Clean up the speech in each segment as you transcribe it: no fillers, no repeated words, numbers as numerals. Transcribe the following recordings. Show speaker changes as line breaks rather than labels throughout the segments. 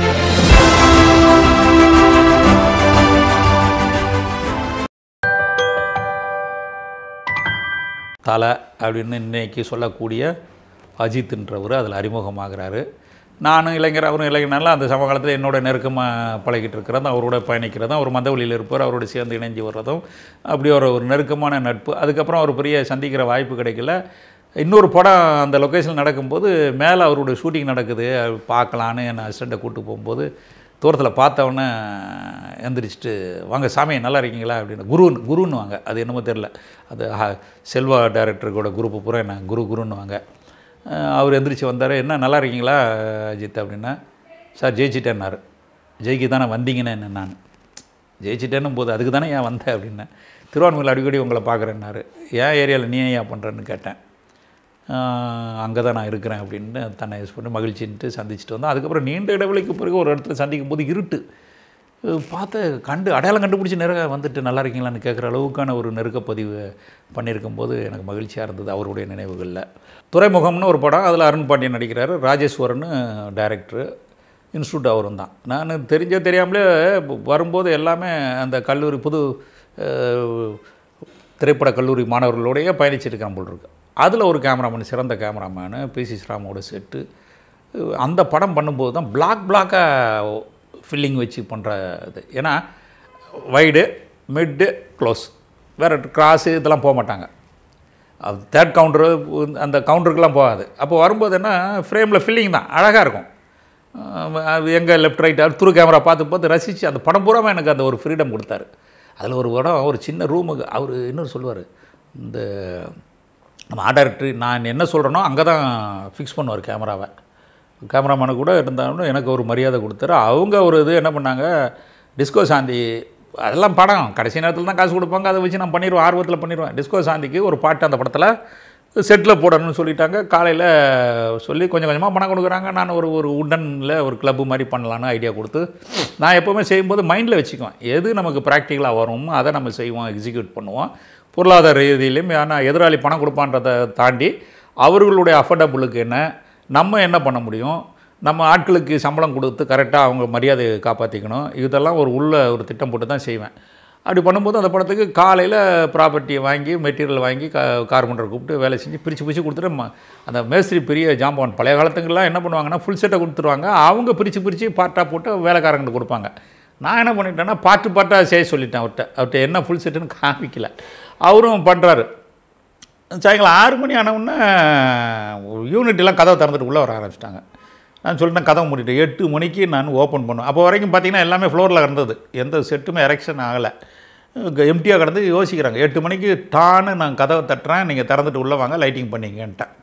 தலை அப்படின்னு இன்னைக்கு சொல்லக்கூடிய அஜித்ன்றவர் அதில் அறிமுகமாகிறாரு. நானும் இளைஞர், அவரும் இளைஞனால அந்த சமகாலத்தில் என்னோட நெருக்கமாக பழகிட்டு இருக்கிறதும், அவரோட பயணிக்கிறதும், அவர் மந்தவெளியில் இருப்பார், அவரோட சேர்ந்து இணைஞ்சு வர்றதும், அப்படி ஒரு நெருக்கமான நட்பு. அதுக்கப்புறம் அவர் பெரிய சந்திக்கிற வாய்ப்பு கிடைக்கல. இன்னொரு படம் அந்த லொக்கேஷன் நடக்கும்போது மேலே அவரோட ஷூட்டிங் நடக்குது, பார்க்கலான்னு என் அசிஸ்டண்ட்டை கூப்பிட்டு போகும்போது தூரத்தில் பார்த்தவொன்னே எந்திரிச்சிட்டு, வாங்க சாமி நல்லா இருக்கீங்களா அப்படின்னு குருன்னு வாங்க. அது என்னமோ தெரில, அது செல்வா டைரக்டருக்கோட குரூப்பு பூரா என்ன குருன்னு வாங்க. அவர் எந்திரிச்சு வந்தார். என்ன நல்லா இருக்கீங்களா அஜித் அப்படின்னா, சார் ஜெயிச்சிட்டேன்னாரு. ஜெயிக்க தானே வந்தீங்கன்னு என்ன, நான் ஜெயிச்சிட்டேன்னும் போது அதுக்கு தானே ஏன் வந்தேன் அப்படின்னேன். திருவான்மையில் அடிக்கடி உங்களை பார்க்குறேன்னாரு. ஏன் ஏரியாவில் நீ ஏன் பண்ணுறேன்னு கேட்டேன். அங்கே தான் நான் இருக்கிறேன் அப்படின்னு தன்னை யூஸ் பண்ணி மகிழ்ச்சின்ட்டு சந்திச்சுட்டு வந்தோம். அதுக்கப்புறம் நீண்ட இடைவெளிக்கு பிறகு ஒரு இடத்துல சந்திக்கும் போது இருட்டு பார்த்து அடையாளம் கண்டுபிடிச்சி வந்துட்டு நல்லா இருக்கீங்களான்னு கேட்குற அளவுக்கான ஒரு நெருக்கப்பதிவு பண்ணியிருக்கும் போது எனக்கு மகிழ்ச்சியாக இருந்தது அவருடைய நினைவுகளில். துறைமுகம்னு ஒரு படம், அதில் அருண் பாண்டியன் நடிக்கிறாரு, ராஜேஸ்வரன்னு டைரக்டரு, இன்ஸ்டியூட் அவரும் தான். நான் தெரியாமலே வரும்போது எல்லாமே அந்த கல்லூரி புது திரைப்பட கல்லூரி மாணவர்களோடையே பயணிச்சிருக்கிறேன் போல் இருக்கு. அதில் ஒரு கேமராமேன், சிறந்த கேமராமேனு பிசி ஸ்ராமோட செட்டு. அந்த படம் பண்ணும்போது தான் பிளாக்காக ஃபில்லிங் வச்சு பண்ணுற இது. ஏன்னா வைடு, மிட்டு, க்ளோஸ், வேறு கிராஸு இதெல்லாம் போக மாட்டாங்க. அது தேர்ட் கவுண்டரு, அந்த கவுண்டருக்கெலாம் போகாது. அப்போ வரும்போது என்ன, ஃப்ரேமில் ஃபில்லிங் தான் அழகாக இருக்கும். அது எங்கே லெஃப்ட் ரைட் துரு கேமரா பார்த்து ரசித்து அந்த படம் பூராமல் எனக்கு அந்த ஒரு ஃப்ரீடம் கொடுத்தாரு. அதில் ஒரு படம், ஒரு சின்ன ரூமுக்கு அவர் இன்னொரு சொல்லுவார், இந்த நம்ம டைரக்டர் நான் என்ன சொல்கிறேனோ அங்கே தான் ஃபிக்ஸ் பண்ணுவார் கேமராவை. கேமராமேனு கூட இருந்தாலும் எனக்கு ஒரு மரியாதை கொடுத்தாரு. அவங்க ஒரு இது என்ன பண்ணாங்க, டிஸ்கோ சாந்தி அதெல்லாம் படம் கடைசி நேரத்தில் தான் காசு கொடுப்பாங்க, அதை வச்சு நான் பண்ணிடுவேன், ஆர்வத்தில் பண்ணிடுவேன். டிஸ்கோ சாந்திக்கு ஒரு பாட்டு அந்த படத்தில் செட்டில் போடணும்னு சொல்லிட்டாங்க. காலையில் சொல்லி கொஞ்சம் கொஞ்சமாக பணம் கொடுக்குறாங்க. நான் ஒரு உடனில் ஒரு கிளப்பு மாதிரி பண்ணலான்னு ஐடியா கொடுத்து, நான் எப்போவுமே செய்யும்போது மைண்டில் வச்சுக்குவேன், எது நமக்கு ப்ராக்டிக்கலாக வரும் அதை நம்ம செய்வோம், எக்ஸிக்யூட் பண்ணுவோம். பொருளாதார ரீதியிலையும் ஆனால் எதிராளி பணம் கொடுப்பான்றதை தாண்டி அவர்களுடைய அஃபோர்டபுளுக்கு என்ன, நம்ம என்ன பண்ண முடியும், நம்ம ஆட்களுக்கு சம்பளம் கொடுத்து கரெக்டாக அவங்க மரியாதையை காப்பாற்றிக்கணும், இதெல்லாம் ஒரு திட்டம் போட்டு தான் செய்வேன். அப்படி பண்ணும்போது அந்த படத்துக்கு காலையில் ப்ராப்பர்ட்டியை வாங்கி மெட்டீரியல் வாங்கி கார்பெண்டரை கூப்பிட்டு வேலை செஞ்சு பிரித்து கொடுத்துட்டு, அந்த மேஸ்திரி பெரிய ஜாம்பவான் பழைய காலத்துங்கெல்லாம் என்ன பண்ணுவாங்கன்னா ஃபுல் செட்டை கொடுத்துருவாங்க, அவங்க பிரித்து பார்ட்டாக போட்டு வேலைக்காரங்களுக்கு கொடுப்பாங்க. நான் என்ன பண்ணிட்டேன்னா பார்ட்டாக செய்ய சொல்லிட்டேன் அவர்கிட்ட என்ன ஃபுல் செட்டுன்னு காமிக்கல. அவரும் பண்ணுறாரு. சாயங்காலம் 6 மணி ஆனவுடனே யூனிட்டெலாம் கதவை திறந்துட்டு உள்ளே வர ஆரம்பிச்சிட்டாங்க. நான் சொல்லிட்டேன் கதவை மூடிட்டு 8 மணிக்கு நான் ஓப்பன் பண்ணுவேன். அப்போ வரைக்கும் பார்த்திங்கன்னா எல்லாமே ஃப்ளோரில் கிடந்தது, எந்த செட்டுமே எரெக்ஷன் ஆகலை, எம்டியாக கிடந்து யோசிக்கிறாங்க. 8 மணிக்கு டான்னு நான் கதவை தட்டுறேன், நீங்கள் திறந்துட்டு உள்ளே வாங்க லைட்டிங் பண்ணிங்கன்ட்டேன்.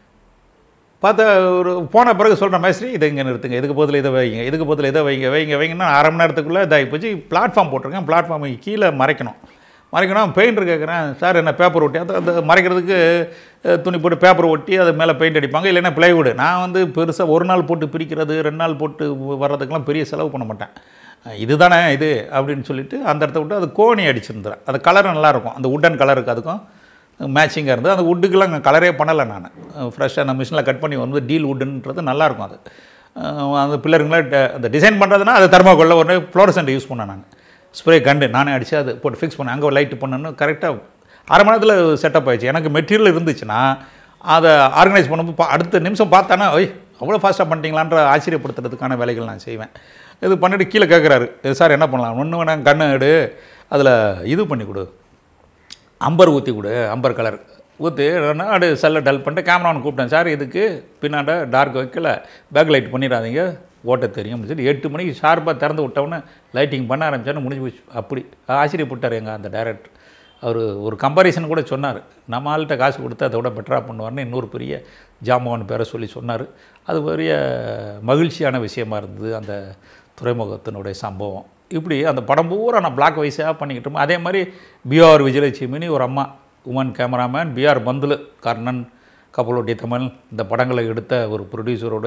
பார்த்தா ஒரு போன பிறகு சொல்கிறேன், மேஸ்திரி இதை இங்கே நிறுத்துங்க, இதுக்கு பதில் இதை வைங்க, இதுக்கு பதில் இதை வைங்கன்னா அரை மணி நேரத்துக்குள்ளே இதாகி போச்சு. பிளாட்ஃபார்ம் போட்டிருக்கேன், பிளாட்ஃபார்முக்கு கீழே மறைக்கணும். பெயிண்டர் கேட்குறேன், சார் என்ன பேப்பர் ஒட்டி, அந்த மறைக்கிறதுக்கு துணி போட்டு பேப்பர் ஒட்டி அது மேலே பெயிண்ட் அடிப்பாங்க, இல்லைன்னா பிளைவுட். நான் பெருசாக ஒரு நாள் போட்டு பிரிக்கிறது 2 நாள் போட்டு வர்றதுக்கெலாம் பெரிய செலவு பண்ண மாட்டேன். இது தானே இது அப்படின்னு சொல்லிவிட்டு அந்த இடத்த விட்டு அது கோணி அடிச்சிருந்துறேன். அது கலர் நல்லாயிருக்கும், அந்த உட்டன் கலருக்கு அதுக்கும் மேட்சிங்காக இருந்தது. அந்த உட்டுக்கெல்லாம் கலரே பண்ணலை. நான் ஃப்ரெஷ்ஷாக அந்த மிஷினில் கட் பண்ணி டீல் உட்டுன்றது நல்லாயிருக்கும். அது அந்த பில்லருங்களாம் அந்த டிசைன் பண்ணுறதுனா அது தெர்மாக்கோலில் ஒரு ஃப்ளோரசன்ட் யூஸ் பண்ணேன். நான் ஸ்ப்ரே கண்டு நானே அடித்து அது போட்டு ஃபிக்ஸ் பண்ணேன். அங்கே லைட்டு பண்ணணுன்னு கரெக்டாக அரை மணி நேரத்தில் செட்டப் ஆகிடுச்சு. எனக்கு மெட்டீரியல் இருந்துச்சுன்னா அதை ஆர்கனைஸ் பண்ணும்போது அடுத்த நிமிஷம் பார்த்தானா அவ்வளோ ஃபாஸ்ட்டாக பண்ணிட்டீங்களான்ற ஆச்சரியப்படுத்துறதுக்கான வேலைகள் நான் செய்வேன். இது பண்ணிவிட்டு கீழே கேட்குறாரு, சார் என்ன பண்ணலாம், ஒன்று வேணாம் கண்ணு எடு, அதில் இது பண்ணி கொடு, அம்பர் ஊற்றி கொடு, அம்பர் கலர் ஊற்றி அப்படி செல்லை டல் பண்ணிட்டு கேமரான்னு கூப்பிட்டேன். சார் இதுக்கு பின்னாண்ட டார்க் வைக்கல, பேக் லைட் பண்ணிடாதீங்க, ஓட்ட தெரியும் அப்படின்னு சொல்லி 8 மணிக்கு ஷார்ப்பாக திறந்து விட்டவுடனே லைட்டிங் பண்ண ஆரம்பிச்சான்னு முடிஞ்சு போச்சு. அப்படி ஆச்சரியப்பட்டார் எங்கள் அந்த டைரக்டர். அவர் ஒரு கம்பாரிசன் கூட சொன்னார், நம்ம ஆள்கிட்ட காசு கொடுத்து அதை விட பெட்டராக பண்ணுவார்னு இன்னொரு பெரிய ஜாம்பவான் பேரை சொல்லி சொன்னார். அது பெரிய மகிழ்ச்சியான விஷயமா இருந்தது அந்த துறைமுகத்தினுடைய சம்பவம். இப்படி அந்த படம் பூரா நான் பிளாக் வைஸாக பண்ணிக்கிட்டோம். அதே மாதிரி பிஆர் விஜயலட்சுமின்னு ஒரு அம்மா woman cameraman, B R Panthulu, Karnan, கப்பலோட்டி தமிழ் இந்த படங்களை எடுத்த ஒரு ப்ரொடியூசரோட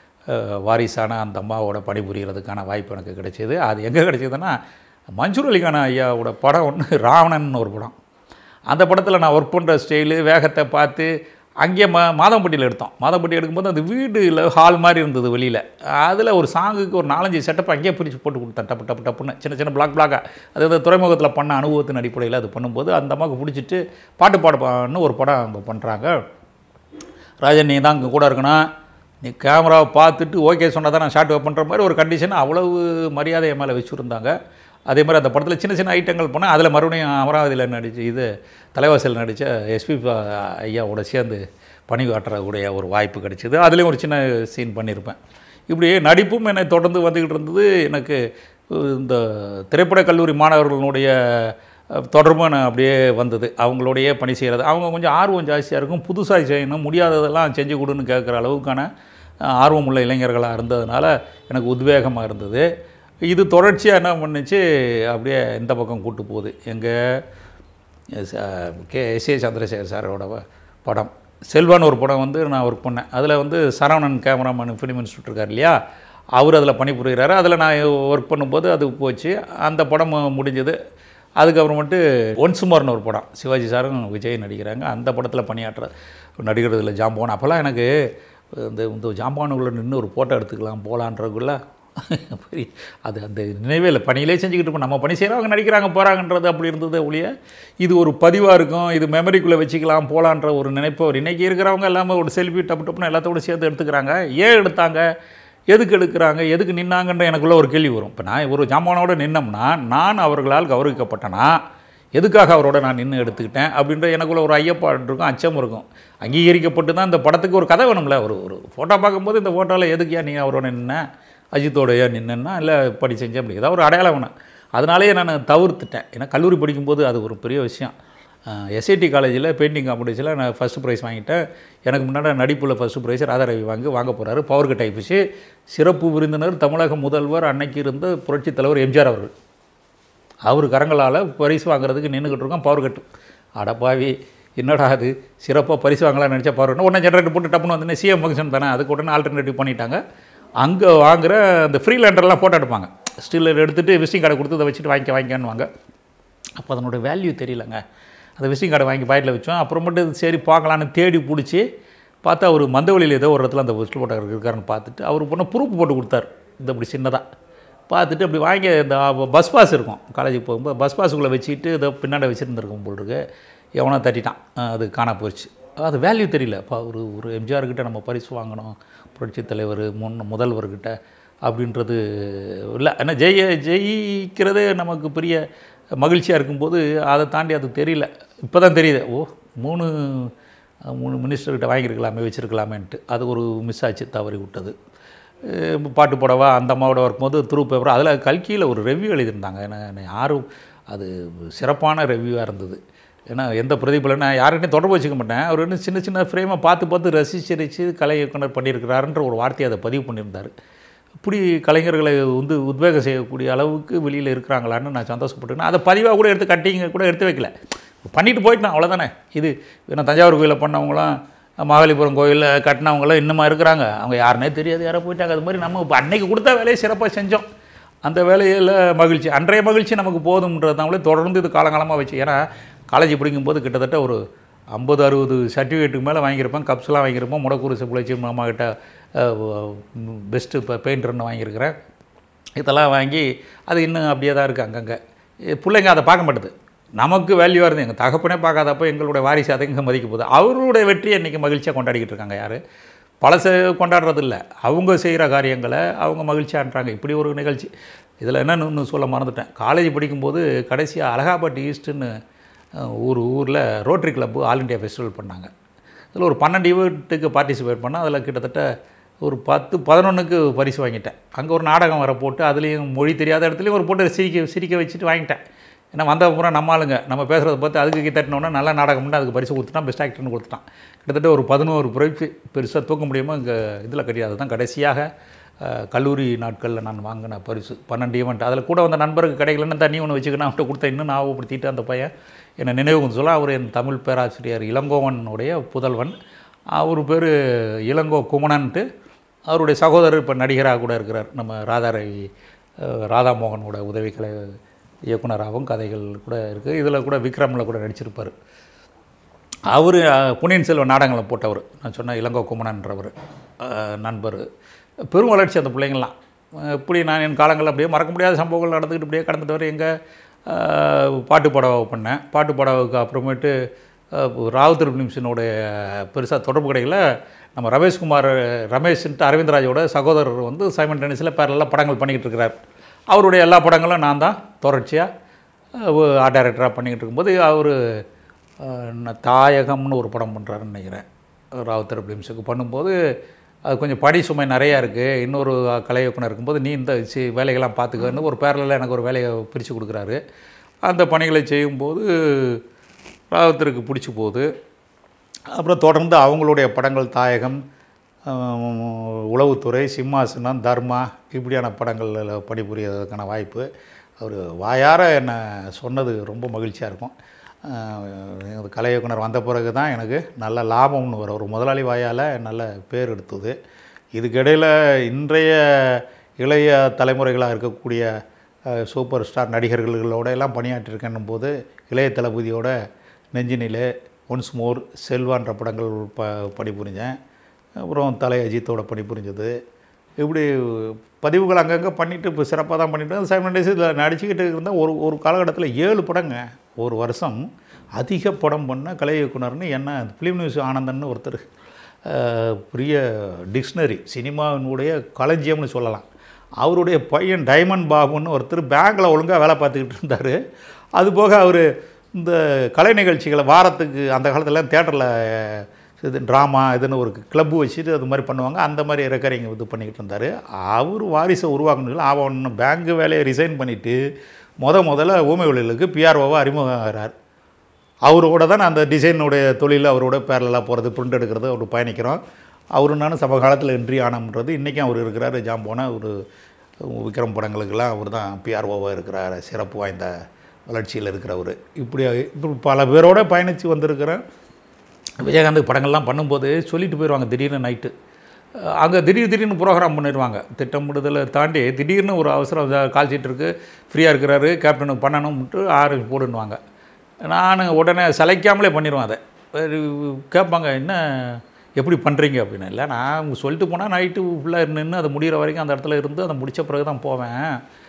வாரிசான அந்த அம்மாவோட பணிபுரிகிறதுக்கான வாய்ப்பு எனக்கு கிடைச்சிது. அது எங்கே கிடைச்சிதுன்னா, மன்சூர் அலிகான் ஐயாவோட படம் ஒன்று ராவணன் ஒரு படம். அந்த படத்தில் நான் ஒர்க் பண்ணுற ஸ்டைலு வேகத்தை பார்த்து அங்கே மாதம்பட்டியில் எடுத்தோம். மாதம்பட்டி எடுக்கும்போது அந்த வீடுல ஹால் மாதிரி இருந்தது வெளியில். அதில் ஒரு சாங்குக்கு ஒரு 4-5 செட்டப் அங்கேயே பிரித்து போட்டு கொடுத்தேன். டப்பு டப்பு டப்புன்னு சின்ன சின்ன பிளாக்காக. அதாவது துறைமுகத்தில் பண்ண அனுபவத்தின் அடிப்படையில் அது பண்ணும்போது அந்த அம்மாவுக்கு பிடிச்சிட்டு பாட்டு பாடுப்பான்னு ஒரு படம் அவங்க பண்ணுறாங்க. ராஜன், நீ தான் அங்கே கூட இருக்கணும், நீ கேமராவை பார்த்துட்டு ஓகே சொன்னால் தான் நான் ஷார்ட் பண்ணுற மாதிரி ஒரு கண்டிஷன் அவ்வளவு மரியாதை என் மேலே வச்சுருந்தாங்க. அதே மாதிரி அந்த படத்தில் சின்ன சின்ன ஐட்டங்கள் பண்ணேன். அதில் மறுபடியும் அமராவதியில் நடித்து இது தலைவாசல் நடித்த எஸ்பி ஐயாவோட சேர்ந்து பணி காட்டுறக்கூடிய ஒரு வாய்ப்பு கிடைச்சிது. அதுலேயும் ஒரு சின்ன சீன் பண்ணியிருப்பேன். இப்படி நடிப்பும் என்னை தொடர்ந்து வந்துக்கிட்டு இருந்தது. எனக்கு இந்த திரைப்படக் கல்லூரி மாணவர்களுடைய தொடர்பு நான் அப்படியே வந்தது. அவங்களோடையே பணி செய்கிறது. அவங்க கொஞ்சம் ஆர்வம் ஜாஸ்தியாக இருக்கும். புதுசாக செய்யணும், முடியாததெல்லாம் செஞ்சு கொடுன்னு கேட்குற அளவுக்கான ஆர்வமுள்ள இளைஞர்களாக இருந்ததுனால எனக்கு உத்வேகமாக இருந்தது. இது தொடர்ச்சியாக என்ன பண்ணுச்சு, அப்படியே இந்த பக்கம் கூட்டு போகுது. எங்கள் எஸ்.ஏ. சந்திரசேகர் சாரோட படம் செல்வான்னு ஒரு படம் வந்து நான் ஒர்க் பண்ணேன். அதில் வந்து சரவணன் கேமராமேன் ஃபிலிம் இன்ஸ்டியூட் இருக்கார் இல்லையா, அவர் அதில் பணிபுரிகிறாரு. அதில் நான் ஒர்க் பண்ணும்போது அது போச்சு. அந்த படம் முடிஞ்சது. அதுக்கப்புறமேட்டு ஒன்ஸ் மோர்னு ஒரு படம் சிவாஜி சாரும் விஜய் நடிக்கிறாங்க. அந்த படத்தில் நடிக்கிறதுல ஜாம்பவான். அப்போல்லாம் எனக்கு இந்த ஜாம்பவானுக்குள்ளே நின்று ஒரு ஃபோட்டோ எடுத்துக்கலாம் போகலான்றதுக்குள்ள அது அந்த நினைவே இல்லை. பணியிலே செஞ்சுக்கிட்டு இருப்போம். நம்ம பணி செய்கிறோம், அவங்க நடிக்கிறாங்க போகிறாங்கன்றது அப்படி இருந்தது ஒழிய இது ஒரு பதிவாக இருக்கும், இது மெமரிக்குள்ளே வச்சுக்கலாம் போகலான்ற ஒரு நினைப்பு. ஒரு இன்றைக்கி இருக்கிறவங்க எல்லாமே ஒரு செல்ஃபி டப்பு டப்புன்னு எல்லாத்தோடு சேர்த்து எடுத்துக்கிறாங்க. ஏன் எடுத்தாங்க, எதுக்கு எடுக்கிறாங்க, எதுக்கு நின்னாங்கன்ற எனக்குள்ளே ஒரு கேள்வி வரும். இப்போ நான் ஒரு ஜாமானோடு நின்னோம்னா நான் அவர்களால் கௌரவிக்கப்பட்டனா, எதுக்காக அவரோட நான் நின்று எடுத்துக்கிட்டேன் அப்படின்ற எனக்குள்ளே ஒரு ஐயப்பாடு இருக்கும், அச்சம் இருக்கும். அங்கீகரிக்கப்பட்டு தான் இந்த படத்துக்கு ஒரு கதை வேணும்ல. ஒரு ஃபோட்டோ பார்க்கும்போது இந்த ஃபோட்டோவில் எதுக்கியா நீ அவரோட நின்ன, அஜித்தோடைய நின்னா இல்லை படி செஞ்சேன், அப்படி ஏதாவது ஒரு அடையாளம் வேணும். அதனாலேயே நான் தவிர்த்துட்டேன். ஏன்னா கல்லூரி படிக்கும்போது அது ஒரு பெரிய விஷயம். எஸ்ஐடி காலேஜில் பெயிண்டிங் காம்படிஷனில் நான் ஃபஸ்ட்டு ப்ரைஸ் வாங்கிட்டேன். எனக்கு முன்னாடி நடிப்பில் ஃபஸ்ட்டு ப்ரைஸ் ராதாரவி வாங்க போகிறாரு. பவர் கட் ஆகிப்போச்சு. சிறப்பு விருந்தினர் தமிழக முதல்வர் அன்னைக்கு இருந்த புரட்சித் தலைவர் எம்ஜிஆர் அவர்கள். அவர் கரங்களால் பரிசு வாங்குறதுக்கு நின்றுக்கிட்டு இருக்கோம். பவர் கட்டு அடப்பாவி, என்னடா அது சிறப்பாக பரிசு வாங்கலாம்னு நினச்சா பவர் கட்டு உடனே ஜென்ரேட்டர் போட்டு டப்புன்னு வந்து சிஎம் ஃபங்க்ஷன் தானே, அதுக்கு உடனே ஆல்டர்னேட்டிவ் பண்ணிட்டாங்க. அங்கே வாங்குகிற அந்த ஃப்ரீலேண்டர்லாம் ஃபோட்டோ எடுப்பாங்க. ஸ்டில்லர் எடுத்துகிட்டு விசிட்டிங் கார்டை கொடுத்து அதை வச்சுட்டு வாங்கிக்கான்னுவாங்க. அப்போ அதனோட வேல்யூ தெரியலங்க. அந்த விசிட்டிங் கார்டை வாங்கி பாக்கெட்டில் வச்சோம். அப்புறமேட்டு சரி பார்க்கலான்னு தேடி பிடிச்சி பார்த்தா அவர் மந்தவெளியில் ஏதோ ஒரு இடத்துல அந்த விசில் போட்டோ இருக்காருன்னு பார்த்துட்டு அவர் பொண்ணு ப்ரூஃப் போட்டு கொடுத்தாரு. இந்த அப்படி சின்னதாக பார்த்துட்டு அப்படி வாங்கி இந்த பஸ் பாஸ் இருக்கும் காலேஜுக்கு போகும்போது பஸ் பாஸுக்குள்ளே வச்சுக்கிட்டு இதை பின்னாடி வச்சுருந்துருக்கும் போல் இருக்கு. எவனோ தட்டிட்டான், அது காணா போயிடுச்சு. அது வேல்யூ தெரியல. இப்போ ஒரு எம்ஜிஆர்கிட்ட நம்ம பரிசு வாங்கணும், புரட்சித் தலைவர் முதல்வர்கிட்ட அப்படின்றது இல்லை. ஏன்னா ஜெயிக்கிறதே நமக்கு பெரிய மகிழ்ச்சியாக இருக்கும்போது அதை தாண்டி அது தெரியல. இப்போ தான் தெரியுது, மூணு மினிஸ்டர்கிட்ட வாங்கியிருக்கலாமே வச்சுருக்கலாமேன்ட்டு. அது ஒரு மிஸ் ஆச்சு, தவறி விட்டது. பாட்டு போடவா அந்த அம்மாவோட வரும்போது த்ரூ பேப்பர் அதில் கல்கியில் ஒரு ரெவ்யூ எழுதியிருந்தாங்க. ஏன்னா யாரும் அது சிறப்பான ரெவ்யூவாக இருந்தது. ஏன்னா எந்த பிரதிபலனா யாருக்கிட்டையும் தொடர்பு வச்சுக்க மாட்டேன். அவர் இன்னும் சின்ன சின்ன ஃப்ரேமை பார்த்து ரசிச்சு கலை இயக்குனர் பண்ணியிருக்கிறாருன்ற ஒரு வார்த்தையை அதை பதிவு பண்ணியிருந்தார். இப்படி கலைஞர்களை உத்வேகம் செய்யக்கூடிய அளவுக்கு வெளியில் இருக்கிறாங்களான்னு நான் சந்தோஷப்பட்டுருக்கேன். அதை பதிவாக கூட எடுத்து கட்டிங்க கூட எடுத்து வைக்கல, பண்ணிட்டு போயிட்டான், அவ்வளோதானே. இது ஏன்னா தஞ்சாவூர் கோயிலில் பண்ணவங்களாம், மகாலிபுரம் கோயிலில் கட்டினவங்களாம் இன்னுமா இருக்கிறாங்க, அவங்க யாருன்னே தெரியாது, யாரோ போயிட்டாங்க. அது மாதிரி நம்ம இப்போ அன்றைக்கி கொடுத்த வேலையை சிறப்பாக செஞ்சோம். அந்த வேலையில் மகிழ்ச்சி, அன்றைய மகிழ்ச்சி நமக்கு போதும்ன்றதுனாலே தொடர்ந்து இது காலங்காலமாக வச்சு. ஏன்னா காலேஜ் படிக்கும்போது கிட்டத்தட்ட ஒரு 50-60 சர்டிஃபிகேட்டுக்கு மேலே வாங்கியிருப்பேன். கப்ஸ்லாம் வாங்கியிருப்போம். முடக்கூறு புழைச்சி மாமாக்கிட்ட பெஸ்ட்டு பெயிண்டர்னு வாங்கியிருக்கிறேன். இதெல்லாம் வாங்கி அது இன்னும் அப்படியே தான் இருக்குது அங்கங்கே. பிள்ளைங்க அதை பார்க்க மாட்டுது. நமக்கு வேல்யூவாக இருந்து எங்கள் தகப்பனே பார்க்காதப்போ எங்களுடைய வாரிசு அதை இங்கே மதிக்க போகுது. அவருடைய வெற்றியை இன்றைக்கி மகிழ்ச்சியாக கொண்டாடிக்கிட்டு இருக்காங்க. யார் பழசை கொண்டாடுறது இல்லை, அவங்க செய்கிற காரியங்களை அவங்க மகிழ்ச்சியான்றாங்க. இப்படி ஒரு நிகழ்ச்சி. இதில் என்னன்னு சொல்ல மறந்துட்டேன். காலேஜ் படிக்கும்போது கடைசியாக அலகாபாத் ஈஸ்ட்டுன்னு ஊரில் rotary club all India festival பண்ணாங்க. அதில் ஒரு 12 ஈவெண்ட்டுக்கு பார்ட்டிசிபேட் பண்ணால் அதில் கிட்டத்தட்ட ஒரு 10-11க்கு பரிசு வாங்கிட்டேன். அங்கே ஒரு நாடகம் வர போட்டு அதுலேயும் மொழி தெரியாத இடத்துலையும் ஒரு போட்டு சிரிக்க வச்சுட்டு வாங்கிட்டேன். ஏன்னா வந்த பூரா நம்ம ஆளுங்க நம்ம பேசுகிறத பார்த்து அதுக்கு தட்டினோன்னா நல்ல நாடகம்னு அதுக்கு பரிசு கொடுத்துட்டான், பெஸ்ட் ஆக்டர்னு கொடுத்துட்டான். கிட்டத்தட்ட ஒரு 11 பிரைஸ் பெருசாக தூக்க முடியாமல் இங்கே இதில் கிடையாது. தான் கடைசியாக கல்லூரி நாட்களில் நான் வாங்கின பரிசு 12 ஈவெண்ட். அதில் கூட வந்த நண்பருக்கு கிடைக்கலன்னு தண்ணி ஒன்று வச்சுக்கணும் அவன்கிட்ட கொடுத்த இன்னும் ஞாபகப்படுத்திட்டு அந்த பையன் என்னை நினைவு சொல்ல. அவர் என் தமிழ் பேராசிரியர் இளங்கோவனுடைய புதல்வன். அவர் பேர் இளங்கோ குமணன்ட்டு. அவருடைய சகோதரர் இப்போ நடிகராக கூட இருக்கிறார். நம்ம ராதாமோகனோட உதவிக்கலை இயக்குனராகவும் கதைகள் கூட இருக்குது. இதில் கூட விக்ரமில் கூட நடிச்சிருப்பார். அவர் பொன்னியின் செல்வன் நாடகங்களை போட்டவர். நான் சொன்ன இளங்கோ குமணன்றவர் நண்பர். பெரும் வளர்ச்சி அந்த பிள்ளைங்கள்லாம். இப்படி நான் என் காலங்களில் அப்படியே மறக்க முடியாத சம்பவங்கள் நடந்துக்கிட்டு இப்படியே கடந்துட்டு வர எங்கள் பாட்டு பாடவை பண்ணேன். பாட்டு பாடவுக்கு அப்புறமேட்டு ராவுத்தர் ஃபிலிம்ஸினுடைய பெருசாக தொடர்பு கிடைக்கல. நம்ம ரமேஷ்ன்ட்டு அரவிந்தராஜோட சகோதரர் வந்து சைமன் டென்னிஸில் பேரலாக படங்கள் பண்ணிக்கிட்டு இருக்கிறார். அவருடைய எல்லா படங்களும் நான் தான் தொடர்ச்சியாக ஆர்ட் டைரக்டராக பண்ணிக்கிட்டு இருக்கும்போது அவர் தாயகம்னு ஒரு படம் பண்ணுறாருன்னு நினைக்கிறேன். ராவுத்தர் ஃபிலிம்ஸுக்கு பண்ணும்போது அது கொஞ்சம் படி சுமை நிறையா இருக்குது. இன்னொரு கலை இயக்குனர் இருக்கும்போது நீ இந்த வேலைகள்லாம் பார்த்துக்கன்னு ஒரு பேரலில் எனக்கு ஒரு வேலையை பிரித்து கொடுக்குறாரு. அந்த பணிகளை செய்யும்போது ராவுத்தருக்கு பிடிச்சி போகுது. அப்புறம் தொடர்ந்து அவங்களுடைய படங்கள் தாயகம், உளவுத்துறை, சிம்மாசனம், தர்மா இப்படியான படங்களில் பணிபுரியறதுக்கான வாய்ப்பு அவர் வாயார என்னை சொன்னது ரொம்ப மகிழ்ச்சியாக இருக்கும். கலை இயக்குனர் வந்த பிறகு தான் எனக்கு நல்ல லாபம்னு ஒரு முதலாளி வாயால் நல்ல பேர் எடுத்தது. இதுக்கிடையில் இன்றைய இளைய தலைமுறைகளாக இருக்கக்கூடிய சூப்பர் ஸ்டார் நடிகர்களோட எல்லாம் பணியாற்றிருக்கேன்னும் போது இளைய தளபதியோட நெஞ்சினிலே, ஒன்ஸ் மோர், செல்வான்ற படங்கள் பணிபுரிஞ்சேன். அப்புறம் தலை அஜித்தோட பணிபுரிஞ்சது. இப்படி பதிவுகள் அங்கங்கே பண்ணிவிட்டு இப்போ சிறப்பாக தான் பண்ணிவிட்டு சைமன் டென்னிஸ் இதில் நடிச்சுக்கிட்டு இருந்தால் ஒரு காலகட்டத்தில் 7 படங்க ஒரு வருஷம் அதிக படம் பண்ண கலை இயக்குனர்னு என்ன ஃபிலிம் நியூஸ் ஆனந்தன்னு ஒருத்தர் பெரிய டிக்ஷனரி சினிமாவினுடைய களஞ்சியம்னு சொல்லலாம். அவருடைய பையன் டைமண்ட் பாபுன்னு ஒருத்தர் பேங்கில் ஒழுங்காக வேலை பார்த்துக்கிட்டு இருந்தார். அதுபோக அவர் இந்த கலை நிகழ்ச்சிகளை வாரத்துக்கு அந்த காலத்தில் தேட்டரில் இது ட்ராமா இதுன்னு ஒரு கிளப்பு வச்சுட்டு அது மாதிரி பண்ணுவாங்க. அந்த மாதிரி ரெக்கரிங் இது பண்ணிக்கிட்டு இருந்தார். அவர் வாரிசை உருவாக்கணும் ஆவணம்னு பேங்கு வேலையை ரிசைன் பண்ணிவிட்டு முதல்ல ஊமை ஒளிகளுக்கு பிஆர்ஓவாக அறிமுகம் ஆகிறார். அவரோட தான் அந்த டிசைனுடைய தொழில் அவரோட பேரலாக போகிறது, பிரிண்ட் எடுக்கிறது அவர் பயணிக்கிறோம். அவரு நானும் சமகாலத்தில் என்ட்ரி ஆனோம்ன்றது இன்றைக்கும் அவர் இருக்கிறார். ஜாம்போன ஒரு விக்ரம் படங்களுக்கெல்லாம் அவர் தான் பிஆர்ஓவாக இருக்கிறார். சிறப்பு வாய்ந்த வளர்ச்சியில் இருக்கிறவர். இப்படி பல பேரோட பயணித்து வந்திருக்கிறேன். விஜயகாந்த் படங்கள்லாம் பண்ணும்போது சொல்லிட்டு போயிடுவாங்க திடீர்னு நைட்டு. அங்கே திடீர்னு ப்ரோக்ராம் பண்ணிடுவாங்க. திட்டமிடுதலை தாண்டி திடீர்னு ஒரு அவசரம் கால் ஷீட் இருக்குது, ஃப்ரீயாக இருக்கிறாரு, கேப்டனுக்கு பண்ணணும்ட்டு ஆரஞ்சு போடுன்னுவாங்க. நான் உடனே சளைக்காமலே பண்ணிடுவேன். அதை கேட்பாங்க, என்ன எப்படி பண்ணுறீங்க அப்படின்னு. இல்லை நான் சொல்லிட்டு போனால் நைட்டு ஃபுல்லாக நின்று அதை முடிகிற வரைக்கும் அந்த இடத்துல இருந்து அதை முடித்த பிறகு தான் போவேன்.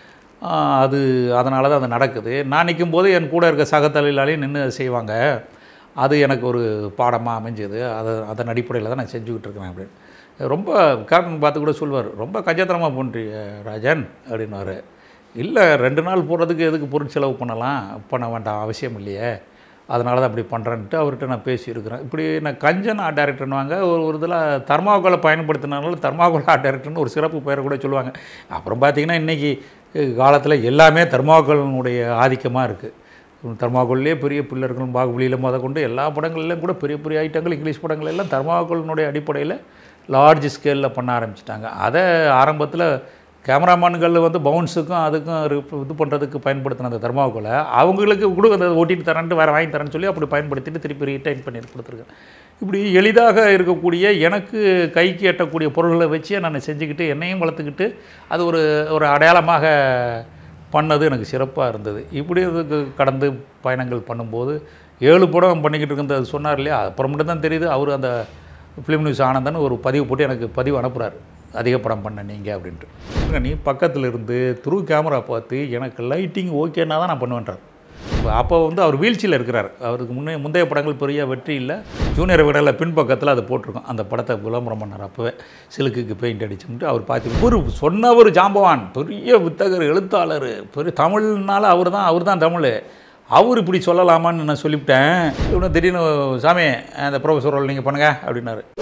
அதனால தான் அது நடக்குது. நான் நிற்கும்போது என் கூட இருக்க சக தொழிலாளியும் நின்று செய்வாங்க. அது எனக்கு ஒரு பாடமாக அமைஞ்சது. அதன் அடிப்படையில் தான் நான் செஞ்சுக்கிட்டு இருக்கிறேன் அப்படின்னு. ரொம்ப கேப்டன் பார்த்து கூட சொல்லுவார், ரொம்ப கஞ்சத்தனமாக பண்ணுறீங்க ராஜன் அப்படின்னாரு. இல்லை 2 நாள் போடுறதுக்கு எதுக்கு பொருட்செலவு பண்ண வேண்டாம், அவசியம் இல்லையே, அதனால தான் அப்படி பண்ணுறேன்ட்டு அவர்கிட்ட நான் பேசியிருக்கிறேன். இப்படி நான் கஞ்சன் ஆர்ட் டைரக்டர்னுவாங்க. ஒரு இதில் தர்மாக்கோலை பயன்படுத்தினாலும் தர்மாக்கோல் ஆர்ட் டைரக்டர்னு ஒரு சிறப்பு பெயரை கூட சொல்லுவாங்க. அப்புறம் பார்த்திங்கன்னா இன்றைக்கி காலத்தில் எல்லாமே தர்மாக்கோலினுடைய ஆதிக்கமாக இருக்குது. தர்மாக்கோல்லே பெரிய பில்லர்களும் பாகுபலியில் கொண்டு எல்லா படங்கள்லையும் கூட பெரிய பெரிய ஐட்டங்கள் இங்கிலீஷ் படங்கள் எல்லாம் தர்மாக்கோலினுடைய அடிப்படையில் லார்ஜ் ஸ்கேலில் பண்ண ஆரம்பிச்சிட்டாங்க. அதை ஆரம்பத்தில் கேமராமேன்கள் வந்து பவுன்ஸுக்கும் அதுக்கும் இது பண்ணுறதுக்கு பயன்படுத்தின அந்த தர்மாக்கோலை அவங்களுக்கு கூட அந்த ஓட்டிட்டு தரேன்ட்டு வேறு வாங்கி தரேன்னு சொல்லி அப்படி பயன்படுத்திட்டு திருப்பி ரீடைன் பண்ணி கொடுத்துருக்கேன். இப்படி எளிதாக இருக்கக்கூடிய எனக்கு கைக்கு எட்டக்கூடிய பொருள்களை வச்சு நான் செஞ்சுக்கிட்டு என்னையும் வளர்த்துக்கிட்டு அது ஒரு அடையாளமாக பண்ணது எனக்கு சிறப்பாக இருந்தது. இப்படி இதுக்கு கடந்து பயணங்கள் பண்ணும்போது 7 படம் பண்ணிக்கிட்டு இருக்கிறது சொன்னார் இல்லையா, அப்புறம் மட்டும் தான் தெரியுது. அவர் அந்த ஃபிலிம் நியூஸ் ஆனந்தன்னு ஒரு பதிவு போட்டு எனக்கு பதிவு அனுப்புகிறார், அதிக படம் பண்ண நீங்கள் அப்படின்ட்டு. நீ பக்கத்தில் இருந்து த்ரூ கேமரா பார்த்து எனக்கு லைட்டிங் ஓகேன்னா தான் நான் பண்ணுவேன்றார். அப்போ வந்து அவர் வீழ்ச்சியில் இருக்கிறார். அவருக்கு முந்தைய படங்கள் பெரிய வெற்றி இல்லை. ஜூனியர் விடலில் பின்பக்கத்தில் அதை போட்டிருக்கோம். அந்த படத்தை விளம்பரம் பண்ணார். அப்போவே சிலுக்குக்கு பெயிண்ட் அடிச்சுட்டு அவர் பார்த்து ஒரு சொன்ன ஒரு ஜாம்பவான், பெரிய வித்தகர், எழுத்தாளர், பெரிய தமிழ்னால அவர் தான் தமிழ். அவர் இப்படி சொல்லலாமான்னு நான் சொல்லிவிட்டேன். இவனை திடீர்னு சாமி அந்த ப்ரொஃபஸர் ரோல் நீங்கள் பண்ணுங்கள் அப்படின்னாரு.